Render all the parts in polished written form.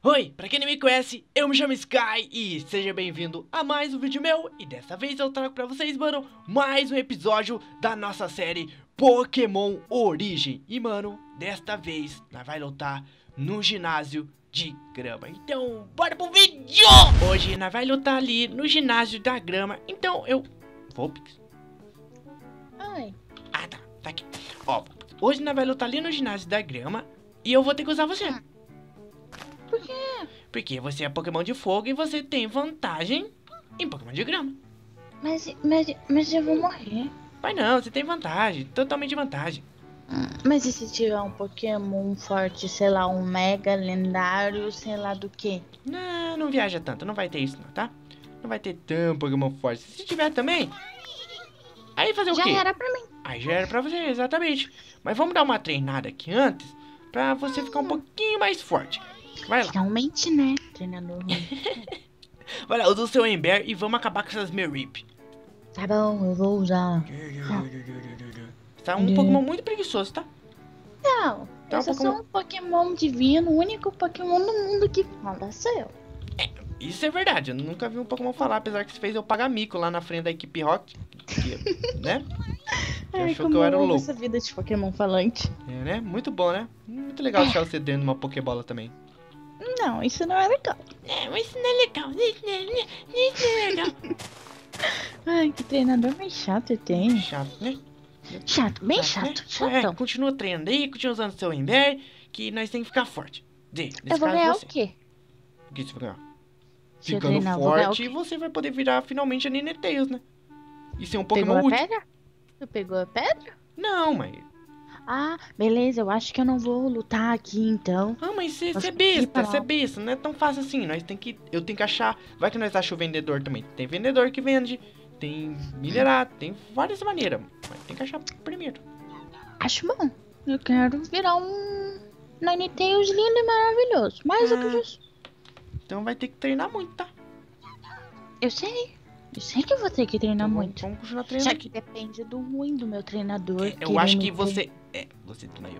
Oi, pra quem não me conhece, eu me chamo Sky e seja bem-vindo a mais um vídeo meu. E dessa vez eu trago pra vocês, mano, mais um episódio da nossa série Pokémon Origem. E, mano, desta vez nós vai lutar no ginásio de grama. Então, bora pro vídeo! Hoje nós vai lutar ali no ginásio da grama. Então, Vulpix? Oi. Ah, tá aqui. Ó, hoje nós vai lutar ali no ginásio da grama e eu vou ter que usar você. Por quê? Porque você é Pokémon de fogo e você tem vantagem em Pokémon de grama. Mas eu vou morrer. Mas não, você tem vantagem, totalmente vantagem. Mas e se tiver um Pokémon forte, sei lá, um Mega lendário, sei lá do que? Não viaja tanto, não vai ter isso não, tá? Não vai ter tão Pokémon forte. Se tiver também, aí fazer o quê? Já era pra mim. Aí já era pra você, exatamente. Mas vamos dar uma treinada aqui antes, pra você ficar um pouquinho mais forte. Vai lá. Finalmente, né, treinador? Vai lá, usa o seu Ember e vamos acabar com essas Merip. Tá bom, eu vou usar. Tá um Pokémon muito preguiçoso, tá? Não, Tá eu um só Pokémon- sou um Pokémon divino, o único Pokémon do mundo que fala, sou eu. Isso é verdade, eu nunca vi um Pokémon falar, apesar que você fez eu pagar mico lá na frente da equipe Rocket, né? Que achou que eu era o amo louco. essa vida de Pokémon falante. É, né? Muito bom, né? Muito legal deixar você dentro de uma Pokébola também. Não, isso não é legal. É, mas isso não é legal, isso não é legal. Ai, que treinador mais chato tem. Chato, né? Chato, bem Né? chato, É, chatão. continua treinando aí, continua usando seu Ember, que nós temos que ficar forte. Nesse Eu vou caso, ganhar você. o quê? O que você vai ganhar? Se eu Ficando treinar, eu vou ganhar o forte, quê? você vai poder virar finalmente a Ninetales, né? E ser um Pegou Pokémon a útil. pedra? Tu pegou a pedra? Não, mas... Ah, beleza, eu acho que eu não vou lutar aqui então. Ah, mas você Posso é ir besta, pra você é lá? besta. Não é tão fácil assim. Eu tenho que achar... Vai que nós achamos o vendedor também. Tem vendedor que vende, tem minerado, tem várias maneiras. Mas tem que achar primeiro. Acho bom. Eu quero virar um Ninetales lindo e maravilhoso. Mais do que isso. Então vai ter que treinar muito, tá? Eu sei. Eu sei que eu vou ter que treinar Então muito. vamos continuar treinando Já que aqui. depende do ruim do meu treinador. Eu acho que querer me você... você desmaiou.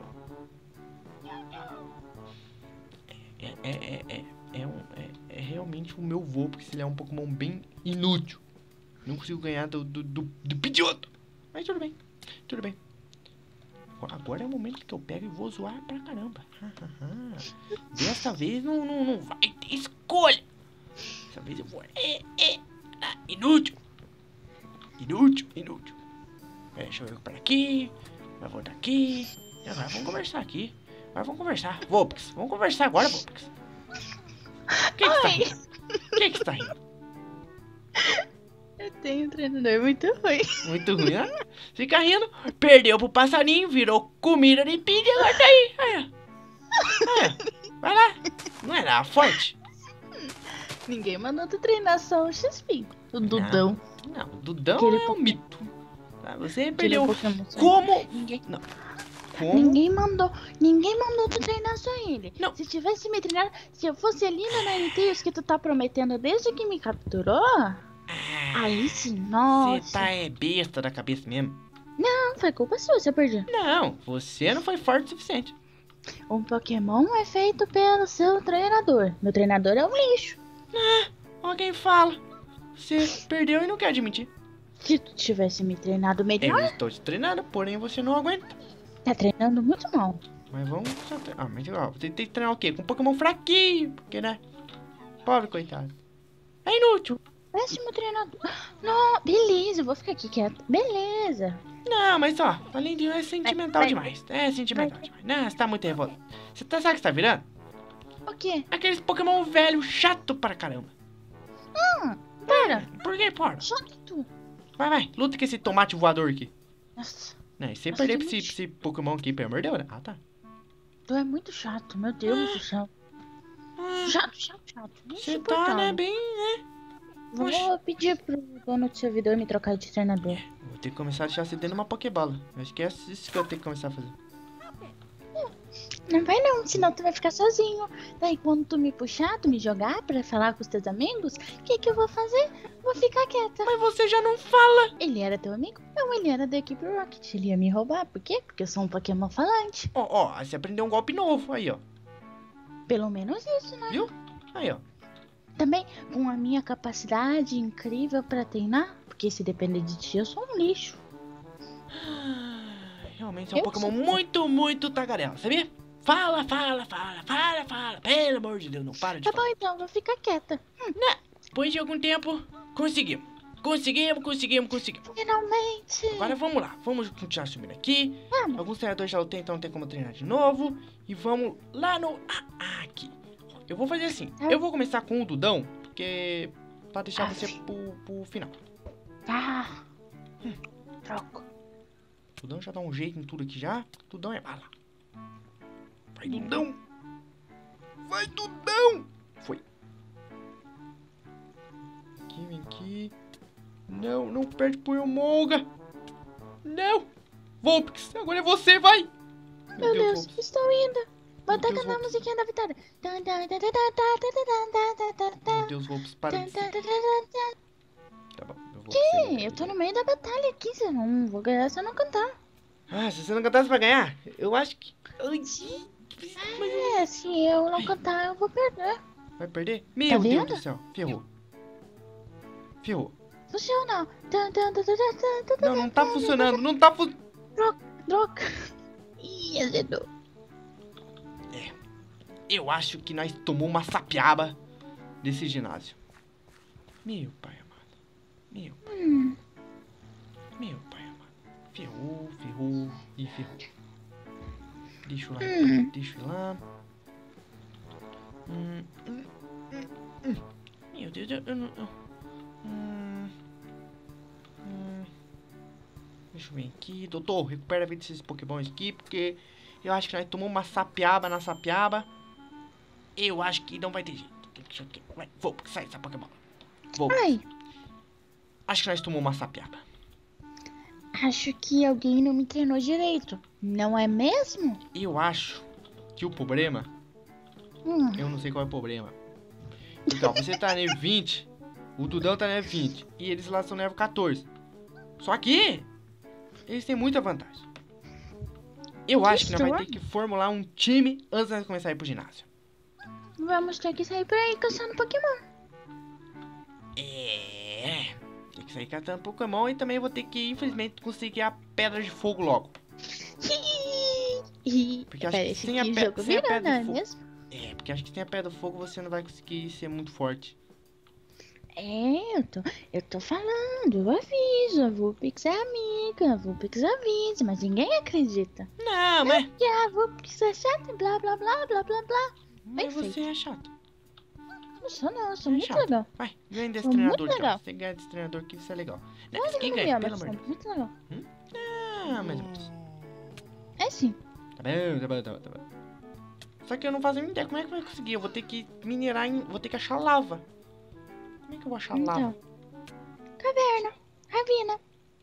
É realmente o meu voo, porque ele é um Pokémon bem inútil. Não consigo ganhar do Pidgeotto. Mas tudo bem, tudo bem. Agora é o momento que eu pego e vou zoar pra caramba. Dessa vez não vai ter escolha. Dessa vez eu vou... Inútil. Inútil. Deixa eu ver por aqui. Vai voltar aqui. Agora vamos conversar aqui. Agora vamos conversar. Vulpix, vamos conversar agora, Vulpix. O que você tá rindo? O que você tá rindo? Eu tenho um treinador muito ruim. Muito ruim, né? Fica rindo. Perdeu pro passarinho, virou comida de pizza, agora tá aí. Aí, ó. Vai lá. Não é nada forte. Ninguém mandou tu treinar só o XP. O Dudão. Não, o Dudão Aquele é um Pokémon. mito. Tá, você Aquele perdeu. Pokémon só- Como? Ninguém, Não. Como? ninguém mandou tu treinar só ele. Não. Se tivesse me treinado, se eu fosse ali na Ninetales que tu tá prometendo desde que me capturou, aí sim, Você nossa. tá besta da cabeça mesmo. Não foi culpa sua se eu perdi. Não, você não foi forte o suficiente. Um Pokémon é feito pelo seu treinador. Meu treinador é um lixo. Alguém fala. Você perdeu e não quer admitir. Se tu tivesse me treinado melhor, Eu estou te treinando, porém você não aguenta. tá treinando muito mal. Mas vamos só treinar. Ah, mas ó, você tem que treinar o quê? Com um Pokémon fraquinho. Porque, né? Pobre coitado. É inútil. Péssimo treinador. Não, beleza, eu vou ficar aqui quieta. Beleza. Não, mas ó, além disso é sentimental Vai. demais. É sentimental demais. Não, você tá muito revoltado. Você tá, sabe o que você tá virando? O quê? Aqueles Pokémon velho chato para caramba. Para. Por que, porra? Chato tu. Vai, luta com esse tomate voador aqui. Nossa, Não, e se você Nossa, perder que pra esse Pokémon aqui, pelo amor de Deus, né? Ah, tá. tu é muito chato, meu Deus do céu. Chato. Você tá, né, Insuportável. bem, né? Vou pedir pro dono do servidor me trocar de treinador. Vou ter que começar a deixar você dentro de uma Pokébola. Acho que é isso que eu tenho que começar a fazer. Não vai não, senão tu vai ficar sozinho. Daí quando tu me puxar, tu me jogar pra falar com os teus amigos, o que eu vou fazer? Vou ficar quieta. Mas você já não fala. Ele era teu amigo? Não, ele era da equipe Rocket. Ele ia me roubar. Por quê? Porque eu sou um Pokémon falante. Ó, você aprendeu um golpe novo aí, ó. Pelo menos isso, né? Viu? Aí, ó. Também com a minha capacidade incrível pra treinar, porque se depender de ti, eu sou um lixo. Realmente é um Eu Pokémon sei. muito tagarela, sabia? Fala. Pelo amor de Deus, não para de Tá falar. bom, então, vou ficar quieta. Depois de algum tempo, conseguimos. Conseguimos. Finalmente. Agora vamos lá, vamos continuar subindo aqui. Vamos. Alguns treinadores já lutei, então não tem como treinar de novo. E vamos lá no aqui. Eu vou fazer assim, eu vou começar com o Dudão, porque pra deixar você pro final. Ah. Troco. O Dudão já dá um jeito em tudo aqui já. Dudão é bala. Vai, Dudão. Vai, Dudão. Foi. Aqui, vem aqui. Não perde pro Emolga. Não. Vulpix, agora é você, vai. Meu Deus, Vulpix. estou indo. Vou Meu Deus, tacar na Vulpix. musiquinha da vitória. Meu Deus, Vulpix, para de ser. Tá bom, eu vou Que? Eu tô no meio da batalha aqui, você não vou ganhar se eu não cantar. Ah, se você não cantasse pra ganhar, eu acho que... Ai, mas É, se eu não cantar, eu vou perder. vai perder? Meu Deus vendo? do céu, ferrou. Funciona. Não tá funcionando, não tá funcionando. Droga. Ih, azedou. Eu acho que nós tomamos uma sapiaba desse ginásio. Meu pai amado. Meu pai amado. Ferrou. Deixa eu lá. Deixa eu lá. Meu Deus, eu não... Deixa eu ver aqui. Doutor, recupera a vida desses pokémons aqui, porque eu acho que nós tomamos uma sapiaba na sapiaba. Eu acho que não vai ter jeito. Vai, vou, sai essa pokémon. Vou. Ai, Acho que nós tomamos uma sapiaba. acho que alguém não me treinou direito. Não é mesmo? Eu acho que o problema... Eu não sei qual é o problema. Então, você tá nível 20, o Dudão tá nível 20 e eles lá são nível 14. Só que eles têm muita vantagem. Eu acho que nós vai ter que formular um time antes de nós começar a ir pro ginásio. Vamos ter que sair por aí caçando Pokémon. Tem que sair catando Pokémon e também vou ter que, infelizmente, conseguir a Pedra de Fogo logo. Porque acho que Parece sem a que pe- jogo sem a virou, Pedra não é de Fogo... mesmo? Porque acho que sem a Pedra do Fogo você não vai conseguir ser muito forte. Eu tô falando, eu aviso, a Vulpix é amiga, a Vulpix avisa, mas ninguém acredita. Não, mas... Que a Vulpix é chata e blá blá blá blá blá blá. Mas Bem você é chato. Não sou não, eu sou É muito chato. legal. Vai, ganha desse Sou muito treinador então. legal. Você ganha desse treinador que isso é legal. Não, Olha quem no ganha, meu, pelo mas amor de sou Deus. muito legal. Ah, mais ou menos. É sim. Tá bom. Só que eu não faço nem ideia como é que vai conseguir. Eu vou ter que minerar, vou ter que achar lava. Como é que eu vou achar lava? Então. Caverna. Ravina.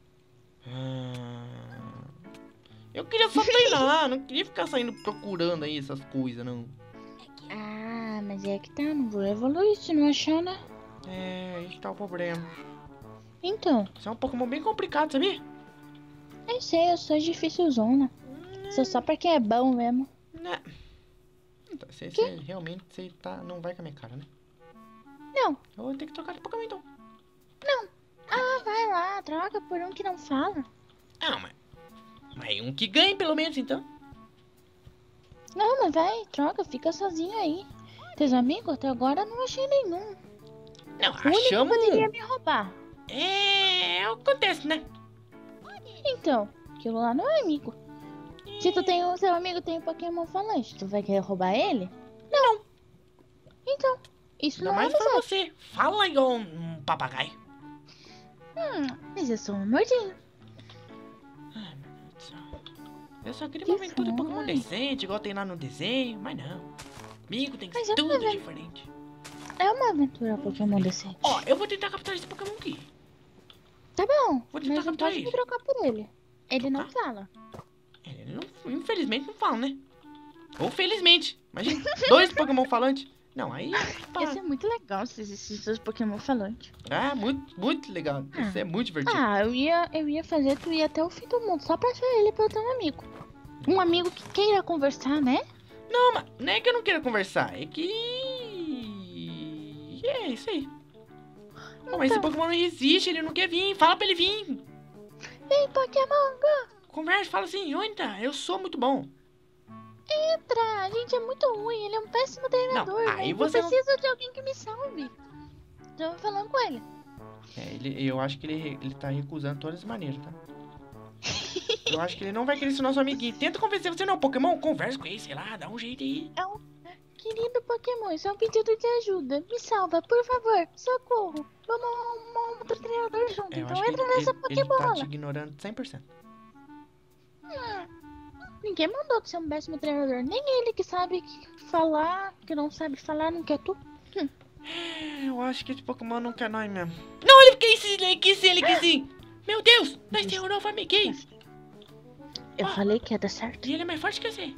Eu queria só treinar, não queria ficar saindo procurando aí essas coisas, não. Ah, mas é que tá, não vou evoluir se não achar, né? Aí que tá o problema. Então, Isso é um Pokémon bem complicado, sabia? eu sei, eu sou dificilzona. Sou só porque é bom mesmo. Né? Então, você realmente não vai com a minha cara, né? Não. Eu vou ter que trocar de Pokémon então. Ah, vai lá, troca por um que não fala. Ah, mas um que ganhe pelo menos então. Não, mas vai, troca, fica sozinho aí. Teus amigos até agora não achei nenhum. Não, O único achamos. poderia me roubar. Acontece, né? Então, aquilo lá não é amigo. Se tu tem o seu amigo tem um Pokémon falante, tu vai querer roubar ele? Não. Então, isso Ainda não é mais pra amizade. você. Fala igual um papagaio. Mas eu sou um nordinho. Ai, meu Deus do céu. Eu só queria Que uma aventura de foi? Pokémon decente, igual tem lá no desenho, mas não. Amigo tem que Mas ser eu tudo também. diferente. É uma aventura Pokémon decente. Ó, eu vou tentar capturar esse Pokémon aqui. Tá bom, Vou tentar mas não capturar pode me ele. trocar por ele. Ele não fala. Ele não, infelizmente não fala, né? Ou felizmente. Imagina, 2 Pokémon falantes. Não, aí... Ia ser muito legal se existissem dois Pokémon falantes. Muito legal. Isso é muito divertido. Ah, eu ia fazer tu ir até o fim do mundo só pra achar ele pra eu ter um amigo. Um amigo que queira conversar, né? Não, mas não é que eu não queira conversar, é que... É isso aí. Pô, mas esse Pokémon não existe, ele não quer vir. Fala pra ele vir. Vem, Pokémon Go. Conversa, fala assim, oi, tá, eu sou muito bom. Entra, a gente é muito ruim, ele é um péssimo treinador. Não, aí eu você preciso de alguém que me salve. Tô falando com ele. Eu acho que ele tá recusando todas as maneiras, tá? Eu acho que ele não vai querer ser nosso amiguinho. Tenta convencer você não, Pokémon, conversa com ele, sei lá, dá um jeito aí. Querido Pokémon, isso é um pedido de ajuda. Me salva, por favor. Socorro. Vamos arrumar um outro treinador junto. Eu Então acho que entra nessa ele tá Pokébola. te ignorando 100%. Ninguém mandou tu ser um péssimo treinador. Nem ele que sabe falar, que não sabe falar, não quer tu. Eu acho que esse Pokémon não quer nós mesmo. Não, ele quis sim, ele quis sim. Meu Deus, nós temos um novo amiguinho. Eu falei que ia dar certo. E ele é mais forte que você.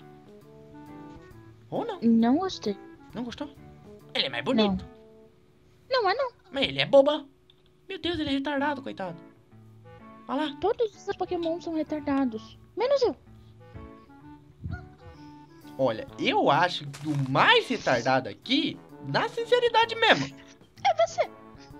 Ou não? Não gostei. Não gostou? Ele é mais bonito. Não é não. Mas ele é boba. Meu Deus, ele é retardado, coitado. Olha lá. Todos esses Pokémon são retardados. Menos eu. Olha, eu acho que o mais retardado aqui, na sinceridade mesmo. É você.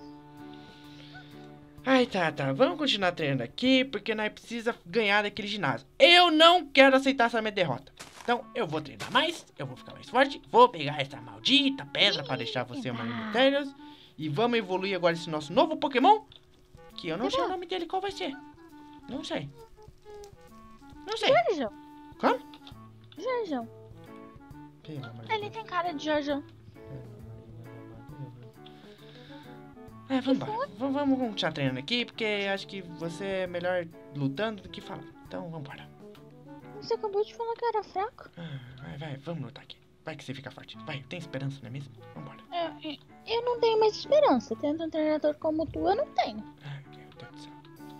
Ai, tá. Vamos continuar treinando aqui, porque nós precisamos ganhar daquele ginásio. Eu não quero aceitar essa minha derrota. Então, eu vou treinar mais, eu vou ficar mais forte, vou pegar essa maldita pedra pra deixar você uma Minitérios. E vamos evoluir agora esse nosso novo Pokémon. Que eu não sei o nome dele, qual vai ser? Não sei. Jorjão. Como? Jorjão. Ele tem cara de Jorjão. Vamos embora. Vamos continuar treinando aqui, porque acho que você é melhor lutando do que falando. Então, vamos embora. Você acabou de falar que era fraco. Vai, vamos lutar aqui. Vai que você fica forte. Vai, tem esperança, não é mesmo? Vambora. Eu não tenho mais esperança. Tendo um treinador como tu, eu não tenho.